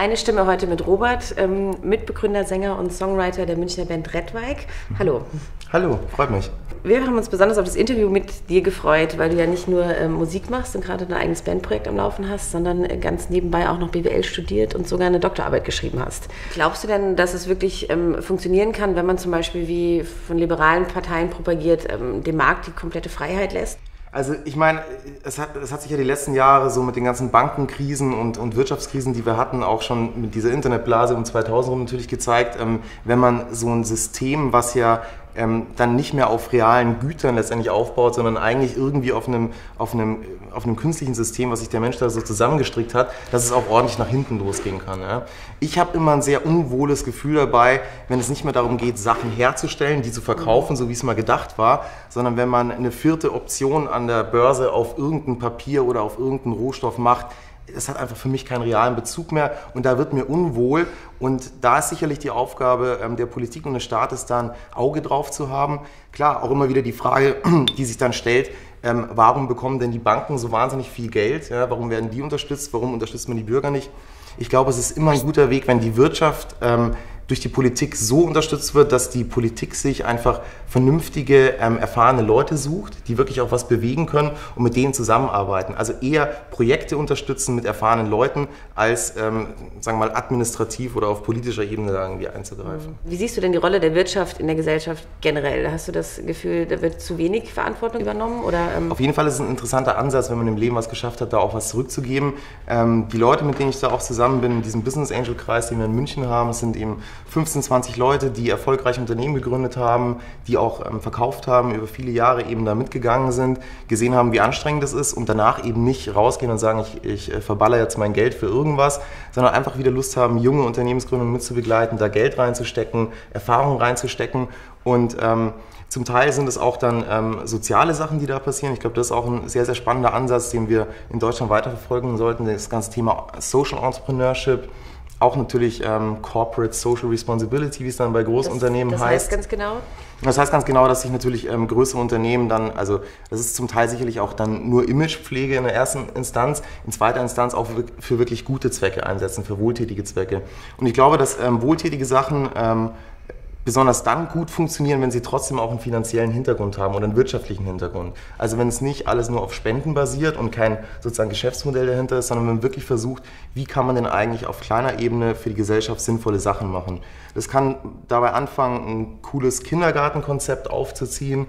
Eine Stimme heute mit Robert, Mitbegründer, Sänger und Songwriter der Münchner Band Redweig. Hallo. Hallo, freut mich. Wir haben uns besonders auf das Interview mit dir gefreut, weil du ja nicht nur Musik machst und gerade dein eigenes Bandprojekt am Laufen hast, sondern ganz nebenbei auch noch BWL studiert und sogar eine Doktorarbeit geschrieben hast. Glaubst du denn, dass es wirklich funktionieren kann, wenn man zum Beispiel wie von liberalen Parteien propagiert, dem Markt die komplette Freiheit lässt? Also ich meine, es hat sich ja die letzten Jahre so mit den ganzen Bankenkrisen und Wirtschaftskrisen, die wir hatten, auch schon mit dieser Internetblase um 2000 natürlich gezeigt, wenn man so ein System, was ja dann nicht mehr auf realen Gütern letztendlich aufbaut, sondern eigentlich irgendwie auf einem künstlichen System, was sich der Mensch da so zusammengestrickt hat, dass es auch ordentlich nach hinten losgehen kann. Ja. Ich habe immer ein sehr unwohles Gefühl dabei, wenn es nicht mehr darum geht, Sachen herzustellen, die zu verkaufen, so wie es mal gedacht war, sondern wenn man eine vierte Option an der Börse auf irgendein Papier oder auf irgendeinen Rohstoff macht. Das hat einfach für mich keinen realen Bezug mehr und da wird mir unwohl und da ist sicherlich die Aufgabe der Politik und des Staates, da ein Auge drauf zu haben. Klar, auch immer wieder die Frage, die sich dann stellt, warum bekommen denn die Banken so wahnsinnig viel Geld? Ja, warum werden die unterstützt? Warum unterstützt man die Bürger nicht? Ich glaube, es ist immer ein guter Weg, wenn die Wirtschaft durch die Politik so unterstützt wird, dass die Politik sich einfach vernünftige, erfahrene Leute sucht, die wirklich auch was bewegen können und mit denen zusammenarbeiten. Also eher Projekte unterstützen mit erfahrenen Leuten, als sagen wir mal administrativ oder auf politischer Ebene da irgendwie einzugreifen. Wie siehst du denn die Rolle der Wirtschaft in der Gesellschaft generell? Hast du das Gefühl, da wird zu wenig Verantwortung übernommen? Oder, Auf jeden Fall ist es ein interessanter Ansatz, wenn man im Leben was geschafft hat, da auch was zurückzugeben. Die Leute, mit denen ich da auch zusammen bin, in diesem Business Angel Kreis, den wir in München haben, sind eben 15, 20 Leute, die erfolgreiche Unternehmen gegründet haben, die auch verkauft haben, über viele Jahre eben da mitgegangen sind, gesehen haben, wie anstrengend es ist und danach eben nicht rausgehen und sagen, ich verballer jetzt mein Geld für irgendwas, sondern einfach wieder Lust haben, junge Unternehmensgründungen mitzubegleiten, da Geld reinzustecken, Erfahrung reinzustecken und zum Teil sind es auch dann soziale Sachen, die da passieren. Ich glaube, das ist auch ein sehr, sehr spannender Ansatz, den wir in Deutschland weiterverfolgen sollten, das ganze Thema Social Entrepreneurship. Auch natürlich Corporate Social Responsibility, wie es dann bei Großunternehmen heißt. Das heißt ganz genau? Das heißt ganz genau, dass sich natürlich größere Unternehmen dann, also das ist zum Teil sicherlich auch dann nur Imagepflege in der ersten Instanz, in zweiter Instanz auch für wirklich gute Zwecke einsetzen, für wohltätige Zwecke. Und ich glaube, dass wohltätige Sachen besonders dann gut funktionieren, wenn sie trotzdem auch einen finanziellen Hintergrund haben oder einen wirtschaftlichen Hintergrund. Also wenn es nicht alles nur auf Spenden basiert und kein sozusagen Geschäftsmodell dahinter ist, sondern wenn man wirklich versucht, wie kann man denn eigentlich auf kleiner Ebene für die Gesellschaft sinnvolle Sachen machen. Das kann dabei anfangen, ein cooles Kindergartenkonzept aufzuziehen,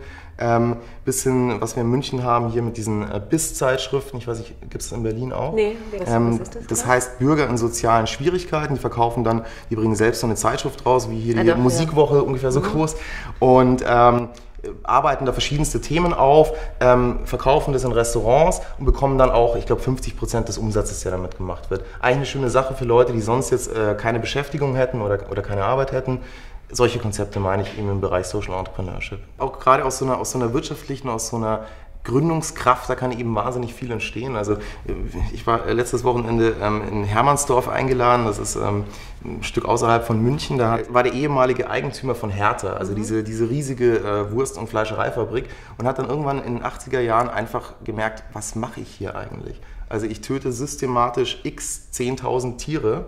bis hin, was wir in München haben, hier mit diesen BIS-Zeitschriften, ich weiß nicht, gibt es in Berlin auch? Nee, was ist das? Das heißt Bürger in sozialen Schwierigkeiten, die bringen selbst so eine Zeitschrift raus, wie hier die Musikwoche, ungefähr so groß und arbeiten da verschiedenste Themen auf, verkaufen das in Restaurants und bekommen dann auch, ich glaube, 50% des Umsatzes, der damit gemacht wird. Eigentlich eine schöne Sache für Leute, die sonst jetzt keine Beschäftigung hätten oder keine Arbeit hätten. Solche Konzepte meine ich eben im Bereich Social Entrepreneurship. Auch gerade aus so einer wirtschaftlichen, aus so einer Gründungskraft, da kann eben wahnsinnig viel entstehen. Also ich war letztes Wochenende in Hermannsdorf eingeladen, das ist ein Stück außerhalb von München, da war der ehemalige Eigentümer von Hertha, also diese riesige Wurst- und Fleischereifabrik und hat dann irgendwann in den 80er Jahren einfach gemerkt, was mache ich hier eigentlich? Also ich töte systematisch x 10.000 Tiere,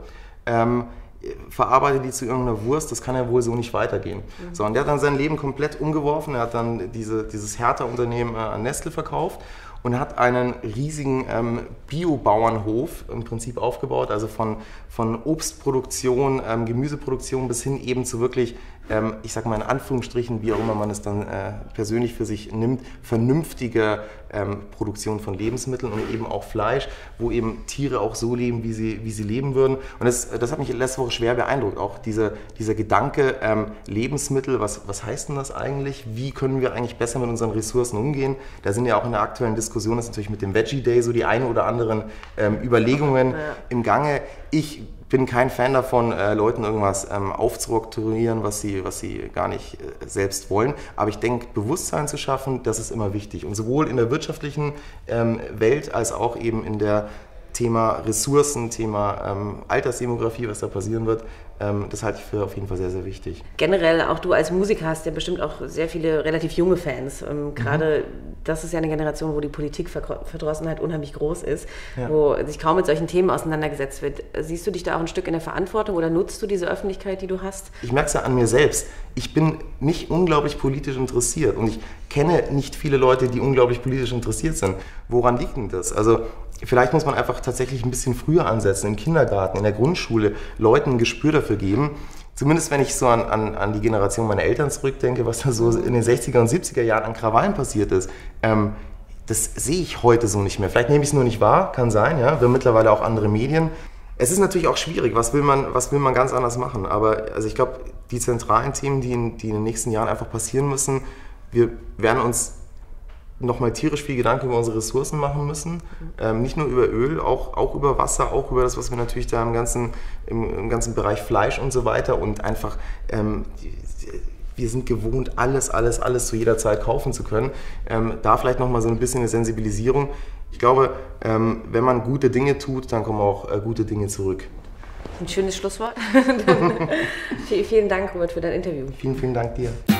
verarbeite die zu irgendeiner Wurst, das kann ja wohl so nicht weitergehen. So, und der hat dann sein Leben komplett umgeworfen, er hat dann dieses Hertha-Unternehmen an Nestle verkauft und hat einen riesigen Bio-Bauernhof im Prinzip aufgebaut, also von Obstproduktion, Gemüseproduktion bis hin eben zu wirklich, ich sag mal in Anführungsstrichen, wie auch immer man es dann persönlich für sich nimmt, vernünftige Produktion von Lebensmitteln und eben auch Fleisch, wo eben Tiere auch so leben, wie sie leben würden. Und das hat mich letzte Woche schwer beeindruckt, auch dieser Gedanke, Lebensmittel, was heißt denn das eigentlich? Wie können wir eigentlich besser mit unseren Ressourcen umgehen? Da sind ja auch in der aktuellen Diskussion, das ist natürlich mit dem Veggie Day so die eine oder anderen Überlegungen im Gange. Ich bin kein Fan davon, Leuten irgendwas aufzuoktroyieren, was sie gar nicht selbst wollen. Aber ich denke, Bewusstsein zu schaffen, das ist immer wichtig. Und sowohl in der wirtschaftlichen Welt als auch eben in der Thema Ressourcen, Thema Altersdemografie, was da passieren wird, das halte ich für auf jeden Fall sehr, sehr wichtig. Generell, auch du als Musiker hast ja bestimmt auch sehr viele relativ junge Fans. Gerade das ist ja eine Generation, wo die Politikverdrossenheit unheimlich groß ist, wo sich kaum mit solchen Themen auseinandergesetzt wird. Siehst du dich da auch ein Stück in der Verantwortung oder nutzt du diese Öffentlichkeit, die du hast? Ich merke es ja an mir selbst. Ich bin nicht unglaublich politisch interessiert und ich kenne nicht viele Leute, die unglaublich politisch interessiert sind. Woran liegt denn das? Also vielleicht muss man einfach tatsächlich ein bisschen früher ansetzen, im Kindergarten, in der Grundschule, Leuten ein Gespür dafür geben. Zumindest wenn ich so an die Generation meiner Eltern zurückdenke, was da so in den 60er und 70er Jahren an Krawallen passiert ist. Das sehe ich heute so nicht mehr. Vielleicht nehme ich es nur nicht wahr, kann sein, ja. Wir haben mittlerweile auch andere Medien. Es ist natürlich auch schwierig, was will man ganz anders machen. Aber also ich glaube, die zentralen Themen, die in den nächsten Jahren einfach passieren müssen, wir werden uns nochmal tierisch viel Gedanken über unsere Ressourcen machen müssen. Nicht nur über Öl, auch über Wasser, auch über das, was wir natürlich da im ganzen Bereich Fleisch und so weiter und einfach, wir sind gewohnt, alles zu jeder Zeit kaufen zu können. Da vielleicht nochmal so ein bisschen eine Sensibilisierung. Ich glaube, wenn man gute Dinge tut, dann kommen auch gute Dinge zurück. Ein schönes Schlusswort. Vielen Dank, Robert, für dein Interview. Vielen Dank dir.